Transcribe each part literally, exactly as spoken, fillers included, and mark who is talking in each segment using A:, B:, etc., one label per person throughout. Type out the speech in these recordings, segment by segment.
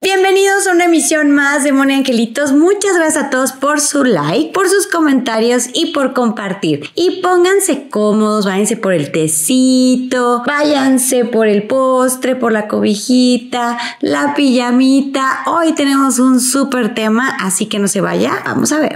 A: Bienvenidos a una emisión más de Moni Angelitos. Muchas gracias a todos por su like, por sus comentarios y por compartir. Y pónganse cómodos, váyanse por el tecito, váyanse por el postre, por la cobijita, la pijamita. Hoy tenemos un súper tema, así que no se vaya. Vamos a ver.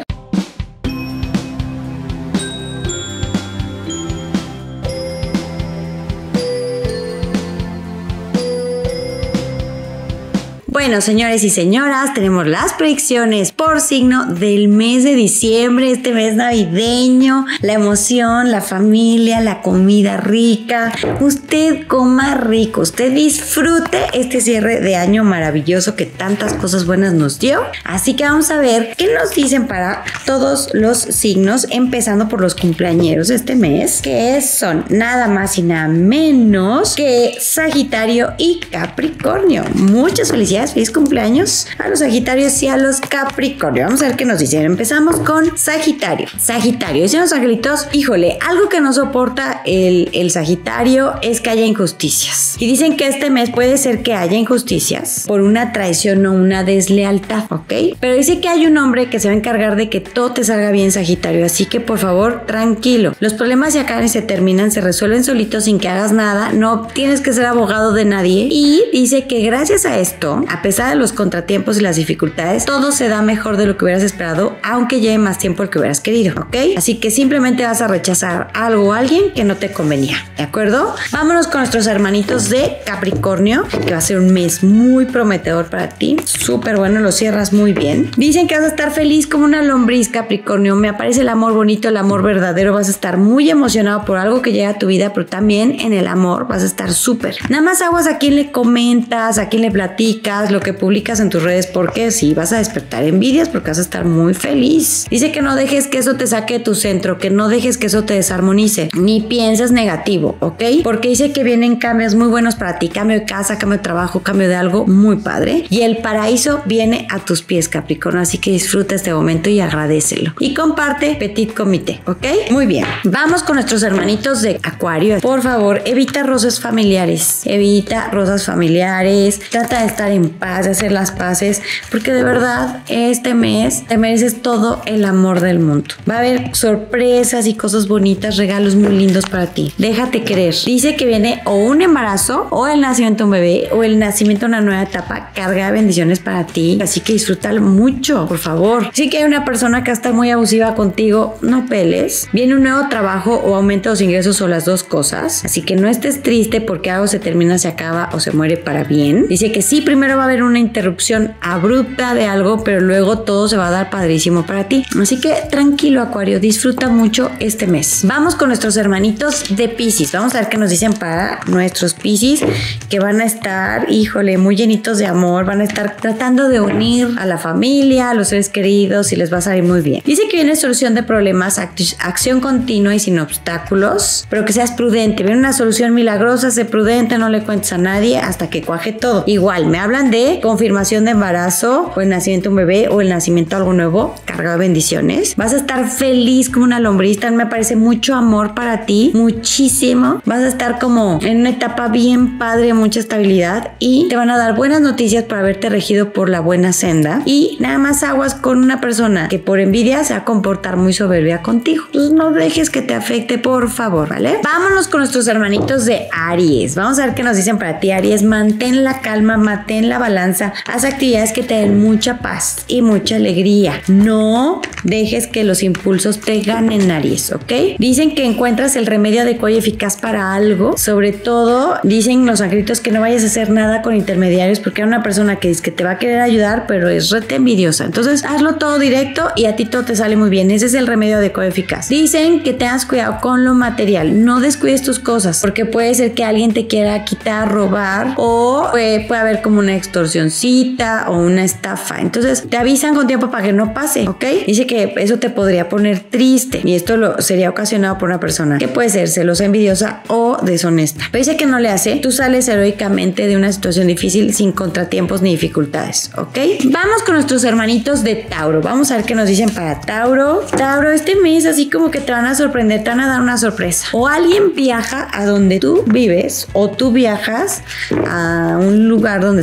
A: Bueno, señores y señoras, tenemos las predicciones por signo del mes de diciembre, este mes navideño, la emoción, la familia, la comida rica. Usted coma rico, usted disfrute este cierre de año maravilloso que tantas cosas buenas nos dio. Así que vamos a ver qué nos dicen para todos los signos, empezando por los cumpleañeros de este mes, que son nada más y nada menos que Sagitario y Capricornio. Muchas felicidades. Feliz cumpleaños a los Sagitarios y a los Capricornio. Vamos a ver qué nos dicen. Empezamos con Sagitario. Sagitario, dicen los angelitos, híjole, algo que no soporta el, el Sagitario es que haya injusticias. Y dicen que este mes puede ser que haya injusticias por una traición o una deslealtad, ¿ok? Pero dice que hay un hombre que se va a encargar de que todo te salga bien, Sagitario. Así que por favor, tranquilo. Los problemas se acaban y se terminan, se resuelven solitos sin que hagas nada. No tienes que ser abogado de nadie. Y dice que gracias a esto, a pesar de los contratiempos y las dificultades, todo se da mejor de lo que hubieras esperado, aunque lleve más tiempo del que hubieras querido, ¿ok? Así que simplemente vas a rechazar algo o alguien que no te convenía, ¿de acuerdo? Vámonos con nuestros hermanitos de Capricornio, que va a ser un mes muy prometedor para ti, súper bueno, lo cierras muy bien. Dicen que vas a estar feliz como una lombriz, Capricornio, me aparece el amor bonito, el amor verdadero, vas a estar muy emocionado por algo que llega a tu vida, pero también en el amor vas a estar súper. Nada más aguas a quién le comentas, a quién le platicas, lo que publicas en tus redes, porque sí, vas a despertar envidias porque vas a estar muy feliz. Dice que no dejes que eso te saque de tu centro, que no dejes que eso te desarmonice, ni pienses negativo, ¿ok? Porque dice que vienen cambios muy buenos para ti, cambio de casa, cambio de trabajo, cambio de algo muy padre, y el paraíso viene a tus pies, Capricornio, así que disfruta este momento y agradécelo. Y comparte Petit Comité, ¿ok? Muy bien, vamos con nuestros hermanitos de Acuario. Por favor, evita rosas familiares, evita rosas familiares, trata de estar en paz, de hacer las paces, porque de verdad este mes te mereces todo el amor del mundo. Va a haber sorpresas y cosas bonitas, regalos muy lindos para ti. Déjate querer. Dice que viene o un embarazo, o el nacimiento de un bebé, o el nacimiento de una nueva etapa cargada de bendiciones para ti, así que disfrútalo mucho, por favor. Sí que hay una persona que está muy abusiva contigo, no peles. Viene un nuevo trabajo o aumento de los ingresos o las dos cosas, así que no estés triste porque algo se termina, se acaba o se muere para bien. Dice que sí, primero va a haber una interrupción abrupta de algo, pero luego todo se va a dar padrísimo para ti. Así que tranquilo, Acuario, disfruta mucho este mes. Vamos con nuestros hermanitos de Piscis. Vamos a ver qué nos dicen para nuestros Piscis, que van a estar, híjole, muy llenitos de amor, van a estar tratando de unir a la familia, a los seres queridos, y les va a salir muy bien. Dice que viene solución de problemas, act- acción continua y sin obstáculos, pero que seas prudente. Viene una solución milagrosa, sé prudente, no le cuentes a nadie hasta que cuaje todo. Igual, me hablan de confirmación de embarazo, o el nacimiento de un bebé, o el nacimiento de algo nuevo, cargado de bendiciones. Vas a estar feliz como una lombriz. Me parece mucho amor para ti, muchísimo. Vas a estar como en una etapa bien padre, mucha estabilidad, y te van a dar buenas noticias por haberte regido por la buena senda. Y nada más aguas con una persona que por envidia se va a comportar muy soberbia contigo. Entonces no dejes que te afecte, por favor, ¿vale? Vámonos con nuestros hermanitos de Aries. Vamos a ver qué nos dicen para ti, Aries. Mantén la calma, mantén la balanza, haz actividades que te den mucha paz y mucha alegría. No dejes que los impulsos te ganen, Aries, ¿ok? Dicen que encuentras el remedio adecuado y eficaz para algo. Sobre todo, dicen los angelitos que no vayas a hacer nada con intermediarios, porque hay una persona que dice que te va a querer ayudar, pero es rete envidiosa. Entonces, hazlo todo directo y a ti todo te sale muy bien. Ese es el remedio adecuado y eficaz. Dicen que tengas cuidado con lo material. No descuides tus cosas, porque puede ser que alguien te quiera quitar, robar, o puede, puede haber como una extorsioncita o una estafa. Entonces te avisan con tiempo para que no pase, ¿ok? Dice que eso te podría poner triste, y esto lo sería ocasionado por una persona que puede ser celosa, envidiosa o deshonesta. Pero dice que no le hace. Tú sales heroicamente de una situación difícil sin contratiempos ni dificultades, ¿ok? Vamos con nuestros hermanitos de Tauro. Vamos a ver qué nos dicen para Tauro. Tauro, este mes así como que te van a sorprender, te van a dar una sorpresa. O alguien viaja a donde tú vives, o tú viajas a un lugar donde está un ser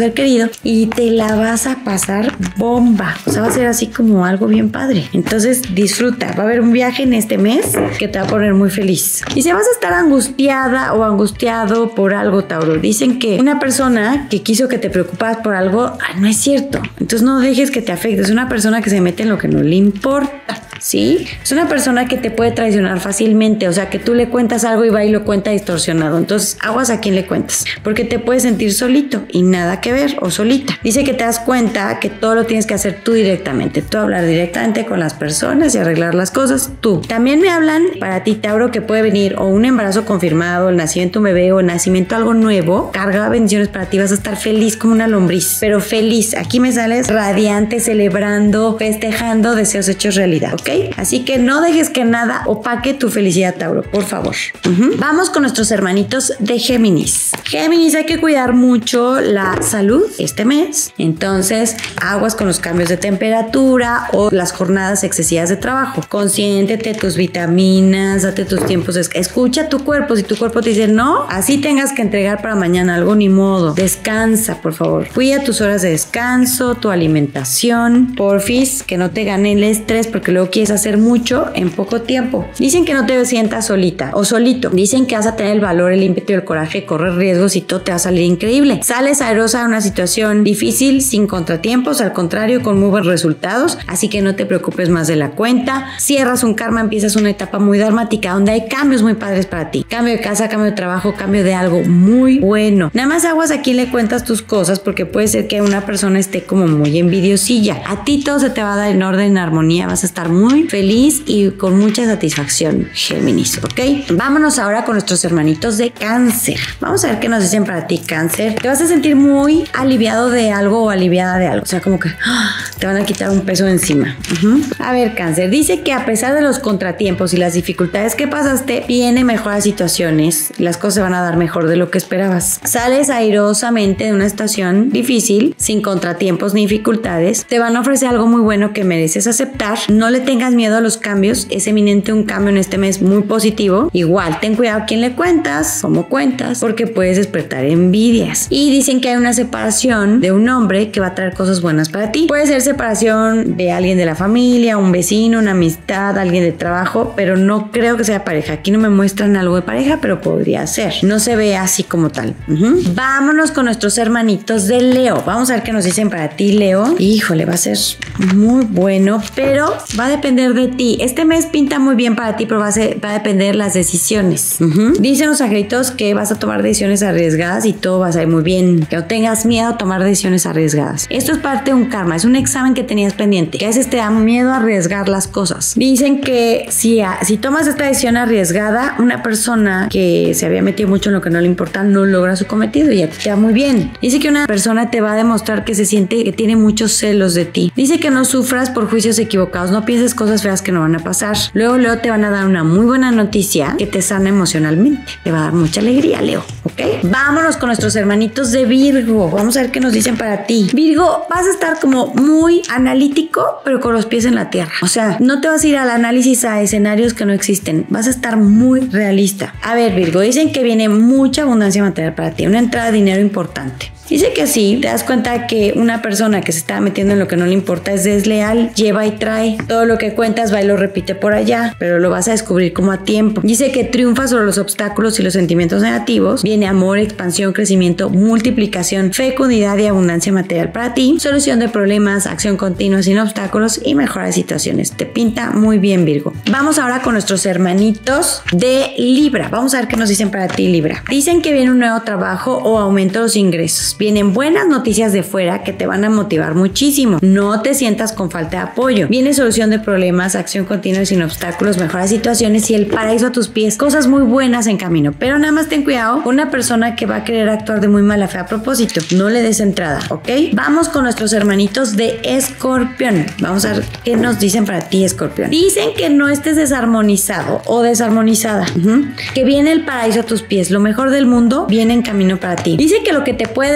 A: ser querido y te la vas a pasar bomba. O sea, va a ser así como algo bien padre. Entonces disfruta. Va a haber un viaje en este mes que te va a poner muy feliz. Y si vas a estar angustiada o angustiado por algo, Tauro, dicen que una persona que quiso que te preocupas por algo, ah, no es cierto. Entonces no dejes que te afecte. Es una persona que se mete en lo que no le importa. ¿Sí? Es una persona que te puede traicionar fácilmente, o sea, que tú le cuentas algo y va y lo cuenta distorsionado. Entonces, aguas a quién le cuentas, porque te puedes sentir solito y nada que ver, o solita. Dice que te das cuenta que todo lo tienes que hacer tú directamente, tú hablar directamente con las personas y arreglar las cosas tú. También me hablan para ti, Tauro, que puede venir o un embarazo confirmado, el nacimiento de un bebé o el nacimiento de algo nuevo, carga bendiciones para ti, vas a estar feliz como una lombriz, pero feliz. Aquí me sales radiante, celebrando, festejando deseos hechos realidad, ¿ok? Así que no dejes que nada opaque tu felicidad, Tauro, por favor. Uh-huh. Vamos con nuestros hermanitos de Géminis. Géminis, hay que cuidar mucho la salud este mes. Entonces, aguas con los cambios de temperatura o las jornadas excesivas de trabajo. Consiéntete tus vitaminas, date tus tiempos. Escucha tu cuerpo. Si tu cuerpo te dice no, así tengas que entregar para mañana algo, ni modo. Descansa, por favor. Cuida tus horas de descanso, tu alimentación. Porfis, que no te gane el estrés porque luego quieres hacer mucho en poco tiempo. Dicen que no te sientas solita o solito. Dicen que vas a tener el valor, el ímpetu y el coraje de correr riesgos y todo te va a salir increíble. Sales airosa de una situación difícil sin contratiempos, al contrario, con muy buenos resultados, así que no te preocupes más de la cuenta. Cierras un karma, empiezas una etapa muy dramática donde hay cambios muy padres para ti. Cambio de casa, cambio de trabajo, cambio de algo muy bueno. Nada más aguas a quién le cuentas tus cosas porque puede ser que una persona esté como muy envidiosilla. A ti todo se te va a dar en orden, en armonía, vas a estar muy feliz y con mucha satisfacción, Géminis, ¿ok? Vámonos ahora con nuestros hermanitos de Cáncer. Vamos a ver qué nos dicen para ti, Cáncer. Te vas a sentir muy aliviado de algo o aliviada de algo. O sea, como que ¡oh! Te van a quitar un peso de encima. Uh-huh. A ver, Cáncer, dice que a pesar de los contratiempos y las dificultades que pasaste, viene mejoras situaciones. Las cosas se van a dar mejor de lo que esperabas. Sales airosamente de una situación difícil, sin contratiempos ni dificultades. Te van a ofrecer algo muy bueno que mereces aceptar. No le tengas miedo a los cambios, es eminente un cambio en este mes muy positivo. Igual, ten cuidado a quién le cuentas, cómo cuentas, porque puedes despertar envidias. Y dicen que hay una separación de un hombre que va a traer cosas buenas para ti. Puede ser separación de alguien de la familia, un vecino, una amistad, alguien de trabajo, pero no creo que sea pareja. Aquí no me muestran algo de pareja, pero podría ser. No se ve así como tal. Uh-huh. Vámonos con nuestros hermanitos de Leo. Vamos a ver qué nos dicen para ti, Leo. Híjole, va a ser muy bueno, pero va a depender de ti. Este mes pinta muy bien para ti, pero va a, ser, va a depender de las decisiones. Uh-huh. Dicen los angelitos que vas a tomar decisiones arriesgadas y todo va a salir muy bien. Que no tengas miedo a tomar decisiones arriesgadas. Esto es parte de un karma, es un examen que tenías pendiente, que a veces te da miedo a arriesgar las cosas. Dicen que si, si tomas esta decisión arriesgada, una persona que se había metido mucho en lo que no le importa no logra su cometido y a ti te va muy bien. Dice que una persona te va a demostrar que se siente que tiene muchos celos de ti. Dice que no sufras por juicios equivocados, no pienses cosas feas que no van a pasar. Luego, luego te van a dar una muy buena noticia que te sana emocionalmente. Te va a dar mucha alegría, Leo, ¿ok? Vámonos con nuestros hermanitos de Virgo. Vamos a ver qué nos dicen para ti. Virgo, vas a estar como muy analítico, pero con los pies en la tierra. O sea, no te vas a ir al análisis a escenarios que no existen. Vas a estar muy realista. A ver, Virgo, dicen que viene mucha abundancia material para ti. Una entrada de dinero importante. Dice que sí, te das cuenta que una persona que se está metiendo en lo que no le importa es desleal, lleva y trae. Todo lo que cuentas va y lo repite por allá, pero lo vas a descubrir como a tiempo. Dice que triunfa sobre los obstáculos y los sentimientos negativos. Viene amor, expansión, crecimiento, multiplicación, fecundidad y abundancia material para ti. Solución de problemas, acción continua sin obstáculos y mejora de situaciones. Te pinta muy bien, Virgo. Vamos ahora con nuestros hermanitos de Libra. Vamos a ver qué nos dicen para ti, Libra. Dicen que viene un nuevo trabajo o aumento de los ingresos. Vienen buenas noticias de fuera que te van a motivar muchísimo. No te sientas con falta de apoyo. Viene solución de problemas, acción continua y sin obstáculos, mejora situaciones y el paraíso a tus pies. Cosas muy buenas en camino. Pero nada más ten cuidado con una persona que va a querer actuar de muy mala fe a propósito. No le des entrada, ¿ok? Vamos con nuestros hermanitos de Escorpión. Vamos a ver qué nos dicen para ti, Escorpión. Dicen que no estés desarmonizado o desarmonizada. Uh-huh. Que viene el paraíso a tus pies. Lo mejor del mundo viene en camino para ti. Dice que lo que te puede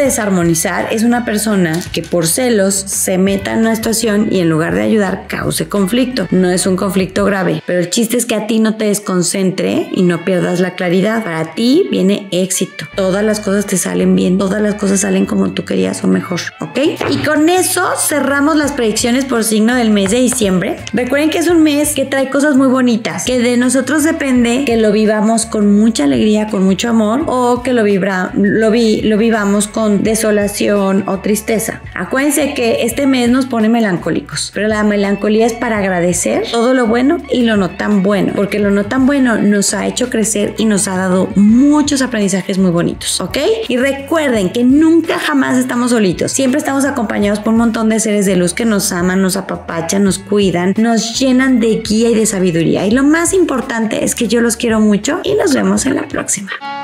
A: desarmonizar es una persona que por celos se meta en una situación y en lugar de ayudar cause conflicto. No es un conflicto grave, pero el chiste es que a ti no te desconcentre y no pierdas la claridad. Para ti viene éxito. Todas las cosas te salen bien, todas las cosas salen como tú querías o mejor, ¿ok? Y con eso cerramos las predicciones por signo del mes de diciembre. Recuerden que es un mes que trae cosas muy bonitas, que de nosotros depende que lo vivamos con mucha alegría, con mucho amor, o que lo, vibra, lo, vi, lo vivamos con desolación o tristeza. Acuérdense que este mes nos pone melancólicos, pero la melancolía es para agradecer todo lo bueno y lo no tan bueno, porque lo no tan bueno nos ha hecho crecer y nos ha dado muchos aprendizajes muy bonitos, ¿ok? Y recuerden que nunca jamás estamos solitos, siempre estamos acompañados por un montón de seres de luz que nos aman, nos apapachan, nos cuidan, nos llenan de guía y de sabiduría. Y lo más importante es que yo los quiero mucho y nos vemos en la próxima.